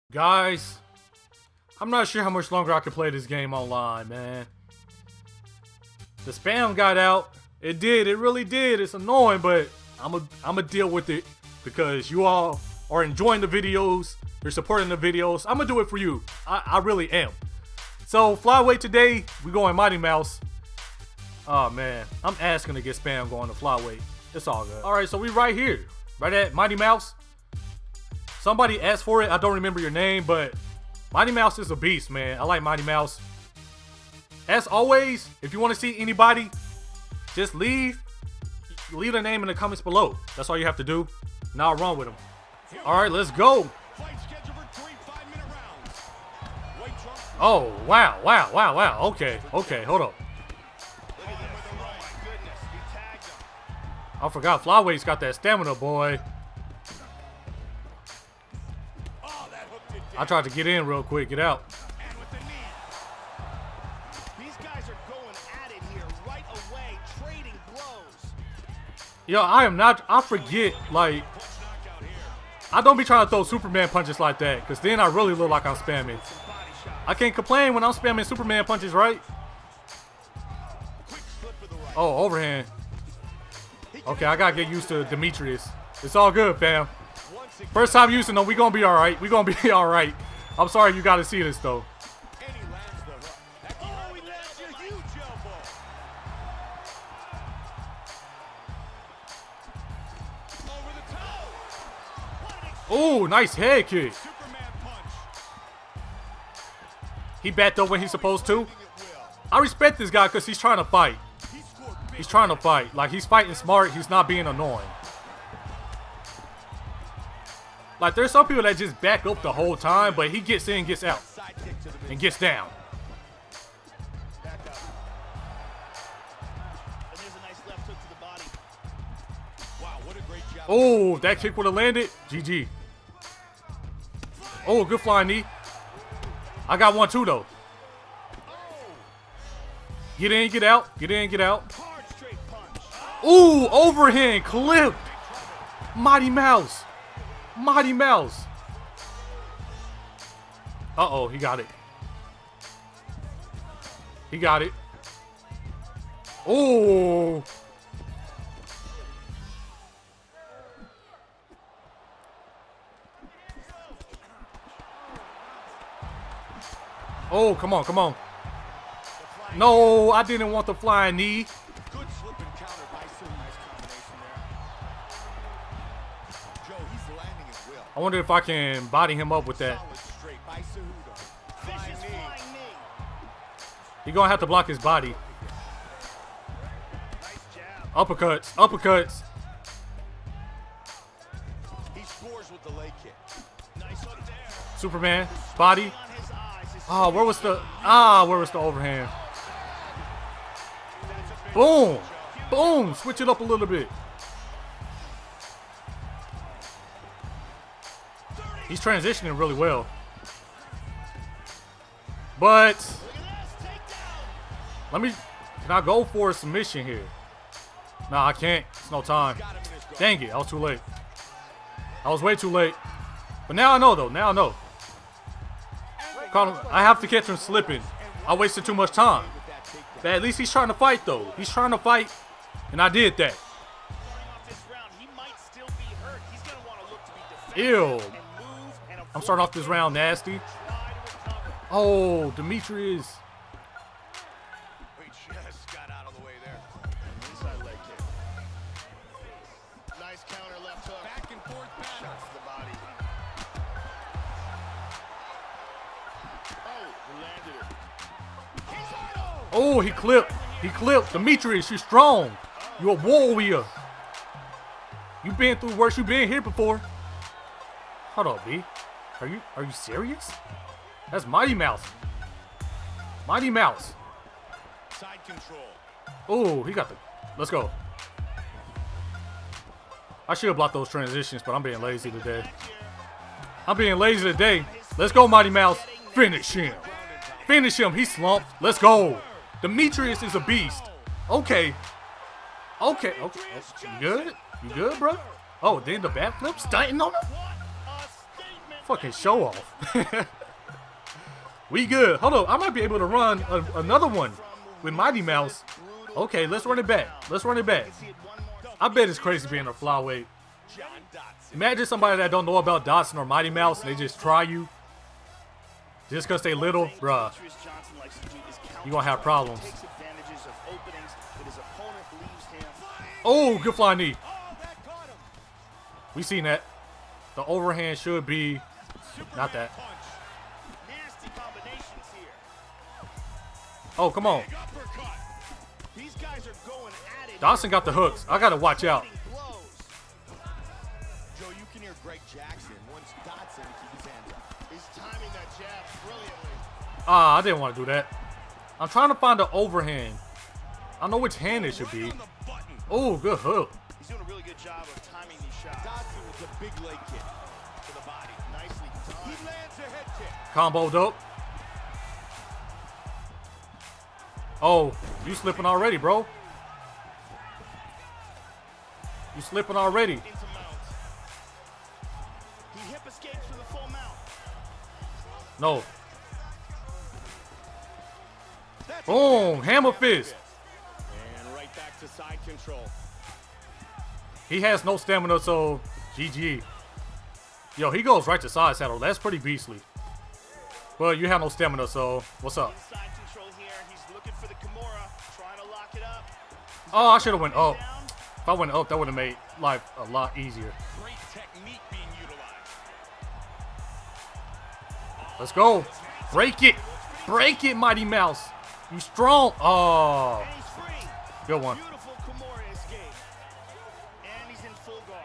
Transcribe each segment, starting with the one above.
Guys, I'm not sure how much longer I can play this game online, man. The spam got out. It did. It really did. It's annoying, but I'm a deal with it because you all are enjoying the videos. You're supporting the videos. I'm gonna do it for you. I really am. So flyweight today, we going Mighty Mouse. Oh man, I'm asking to get spam going to flyweight. It's all good. All right, so we right here, right at Mighty Mouse. Somebody asked for it. I don't remember your name, but Mighty Mouse is a beast, man. I like Mighty Mouse. As always, if you want to see anybody, just leave a name in the comments below. That's all you have to do. Now I'll run with them. All right, let's go. Oh, wow, wow, wow, wow. Okay, hold up. I forgot Flyweight's got that stamina, boy. I tried to get in real quick, get out. These guys are going at it here right away, trading blows. Yo, I forget, like, I don't be trying to throw Superman punches like that, because then I really look like I'm spamming. I can't complain when I'm spamming Superman punches, right? Oh, overhand. Okay, I gotta get used to Demetrius. It's all good, fam. First time using them, we gonna be alright. We gonna be alright. I'm sorry you gotta see this though. Oh, nice head kick. He backed up when he's supposed to. I respect this guy because he's trying to fight. He's trying to fight. Like, he's fighting smart. He's not being annoying. Like, there's some people that just back up the whole time, but he gets in, gets out, and gets down. Oh, that kick would have landed. GG. Oh, good flying knee. I got one too, though. Get in, get out. Get in, get out. Ooh, overhand clipped. Mighty Mouse. Mighty Mouse. Uh-oh, he got it. He got it. Oh. Oh, come on, come on. No, I didn't want the flying knee. Good slip and counter by Sue. Nice combination there. Joe, he's landing at will. I wonder if I can body him up with that. He's gonna have to block his body. Uppercuts, uppercuts. He scores with the leg kick. Nice up there. Superman, body. Ah, where was the overhand? Boom! Boom! Switch it up a little bit. He's transitioning really well. But can I go for a submission here? Nah, I can't. It's no time. Dang it, I was too late. I was way too late. But now I know though, now I know. I have to catch him slipping. I wasted too much time. But at least he's trying to fight, though. He's trying to fight, and I did that. Ew. I'm starting off this round nasty. Oh, Demetrius. Nice counter left hook. Back and forth shots to the body. Oh, he clipped. He clipped. Demetrius, you're strong. You're a warrior. You've been through worse. You've been here before. Hold up, B. Are you serious? That's Mighty Mouse. Mighty Mouse. Side control. Oh, he got the. Let's go. I should have blocked those transitions, but I'm being lazy today. I'm being lazy today. Let's go, Mighty Mouse. Finish him. Finish him. He slumped. Let's go. Demetrius is a beast. Okay. Okay. Okay. You good? You good, bro? Oh, then the backflip stunting on him? Fucking show off. We good. Hold on. I might be able to run another one with Mighty Mouse. Okay, let's run it back. Let's run it back. I bet it's crazy being a flyweight. Imagine somebody that don't know about Dodson or Mighty Mouse and they just try you. Just because they little. Bruh. You're going to have problems. Oh, good flying knee. We seen that. The overhand should be not that. Oh, come on. Dodson got the hooks. I gotta watch out. Joe, you can hear Greg Jackson once Dodson keeps his hands up. He's timing that jab brilliantly. Ah, I didn't want to do that. I'm trying to find the overhand. I know which hand it should be. Oh, good hook. He's doing a really good job of timing these shots. Dodson with a big leg kick to the body. Nicely done. He lands a head kick. Comboed up. Oh, you slipping already, bro. You slipping already. Into mounts. He hip escapes for the full mount. No. Boom, hammer fist. And right back to side control. He has no stamina, so GG. Yo, he goes right to side saddle. That's pretty beastly. Well, you have no stamina, so what's up? Side control here. He's looking for the Kimura, trying to lock it up. Oh, I should have went up. If I went up, that would have made life a lot easier. Great technique being utilized. Let's go. Break it. Break it, Mighty Mouse. You strong. Oh. And he's free. Good one. Beautiful Kimura escape. And he's in full guard.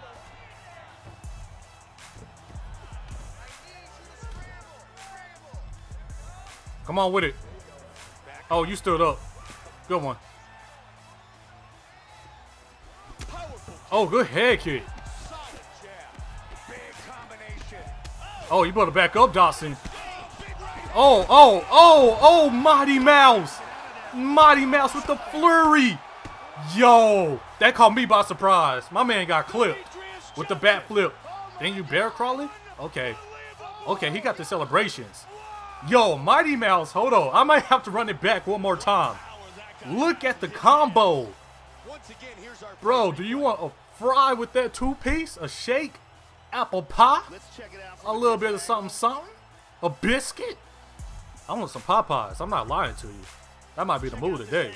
Come on with it. Oh, you stood up. Good one. Oh, good head kick. Solid jab. Big combination. Oh, you better back up, Dodson. Oh, Mighty Mouse. Mighty Mouse with the flurry. Yo, that caught me by surprise. My man got clipped with the bat flip. Then you bear crawling? Okay. Okay, he got the celebrations. Yo, Mighty Mouse, hold on. I might have to run it back one more time. Look at the combo. Bro, do you want a fry with that two-piece? A shake? Apple pie? A little bit of something? A biscuit? I want some Popeyes. I'm not lying to you. That might be the move today.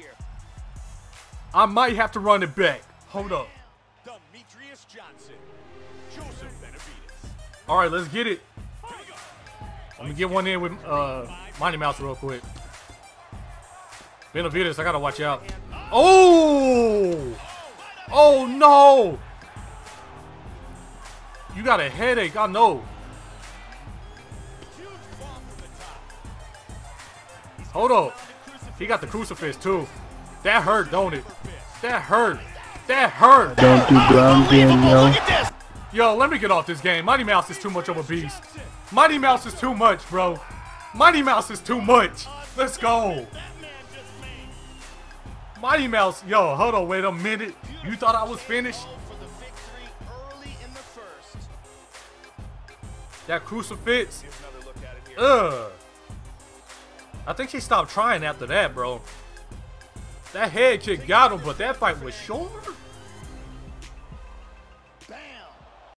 I might have to run it back. Hold up. Demetrius Johnson. Joseph Benavidez. All right, let's get it. Let me get one in with Mighty Mouse real quick. Benavidez, I gotta watch out. Oh! Oh no! You got a headache, I know. Hold up. He got the crucifix too. That hurt, don't it? That hurt. That hurt. Don't do ground game, yo. Yo, let me get off this game. Mighty Mouse is too much of a beast. Mighty Mouse is too much, bro. Mighty Mouse is too much. Let's go. Mighty Mouse, yo, hold on, wait a minute. You thought I was finished? That crucifix. Ugh. I think she stopped trying after that, bro. That head kick got him, but that fight was short.